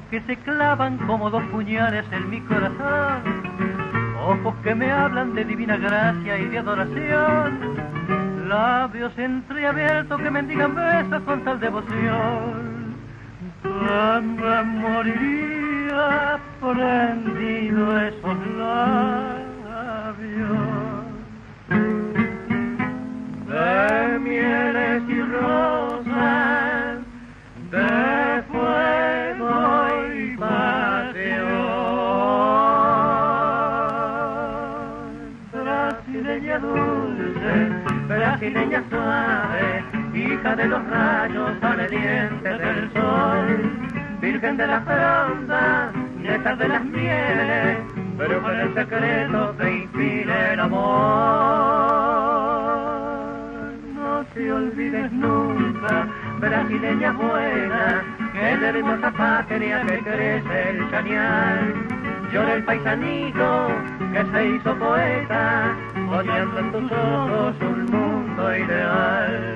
que se clavan como dos puñales en mi corazón, ojos que me hablan de divina gracia y de adoración, labios entreabiertos que mendigan besos con tal devoción. Me moriría prendido a esos labios de mieles y rosas, de fuego y pasión. Brasileña dulce, brasileña suave, hija de los rayos ardientes del sol, virgen de la fronda, nieta de las mieles, pero con el secreto que inspira el amor. No te olvides nunca, brasileña buena, que en hermosa patria que crece el chañar. Llora el paisanito que se hizo poeta, soñando en tus ojos un mundo ideal.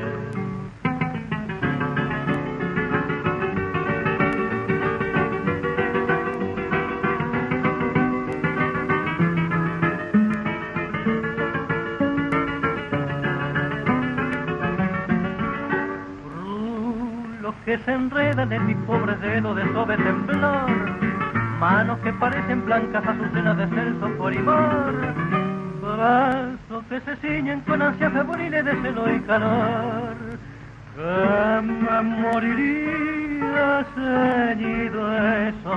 Que se enredan en mi pobre dedo de suave temblor, manos que parecen blancas azucenas de Celso Porimor, brazos que se ciñen con ansias febriles de celo y calor, que me moriría ceñido a esos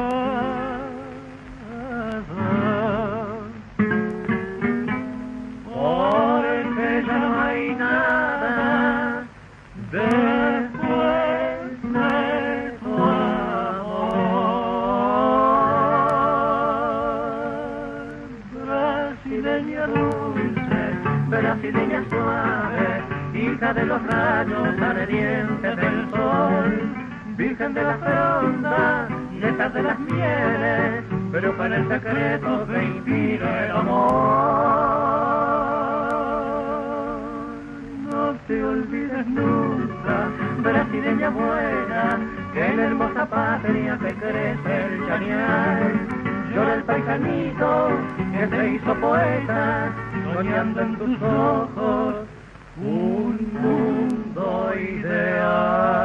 brazos, porque ya no hay nada de brasileña suave, hija de los rayos ardientes del sol, virgen de la fronda, nieta de las mieles, pero con el secreto que inspira el amor. No te olvides nunca, brasileña buena, que en hermosa patria que crece el chañar. Llora el paisanito que se hizo poeta, soñando en tus ojos un mundo ideal.